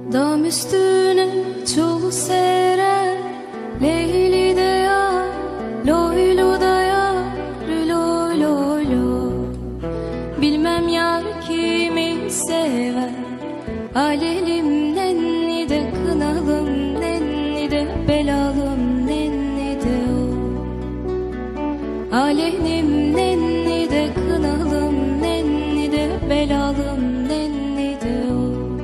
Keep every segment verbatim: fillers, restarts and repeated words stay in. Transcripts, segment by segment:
Dam üstüne çul serer, Leyli de yar, loylu da yar, loy loy loy. Bilmem yar kimi sever, alelim nenni de kınalım, nenni de belalım, nenni de o. Alelim nenni de kınalım, nenni de belalım, nenni de o.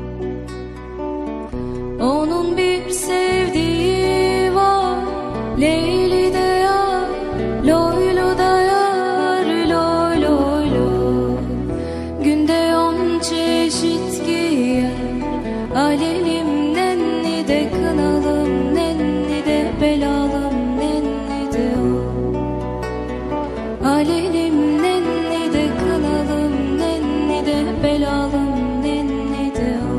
Onun bir sevdiği var, Leyli de yar, loylu da yar, loy loy loy. Günde on çeşit giyer, alelim nenni de kınalım, nenni de belalım, nenni de o. Alelim nenni de kınalım, nenni de belalım, nenni de o.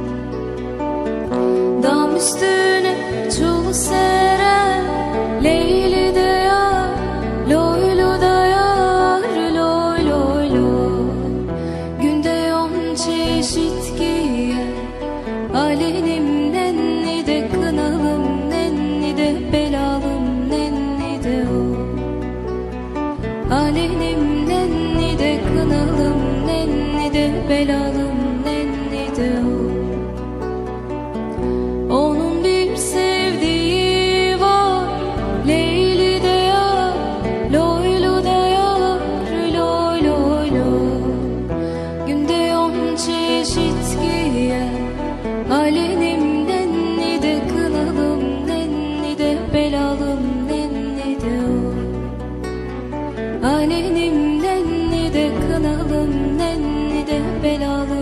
Dam üstüne çul serer, Leyli de yar, loylu da yar, loy loy loy. Günde on çeşit giyer, alelim nenni de kınalım, nenni de belalım, nenni de o. Alelim nenni de kınalım, nenni de belalım, nenni de o. Onun bir sevdiği var, Leyli de yar, loylu da yar, loy loy loy. Günde on çeşit giyer, alelim nenni de kınalım, nenni de belalım, nenni de o. Alelim nenni de kınalım, nenni de belalım.